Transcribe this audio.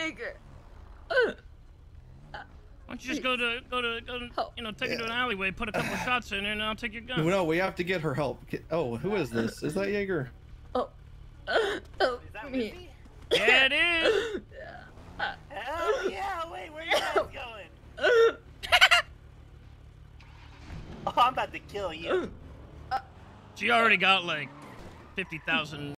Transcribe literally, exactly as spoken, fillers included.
Yeager. Why don't you just go to go to go to Help. you know take Yeah. her to an alleyway, put a couple shots in there, and I'll take your gun. No, we have to get her help. Get, oh, who is this? Is that Yeager? Oh. Oh, Is that me. Lizzie? Yeah, it is. Hell yeah! Wait, where you guys going? Oh, I'm about to kill you. She already got like fifty thousand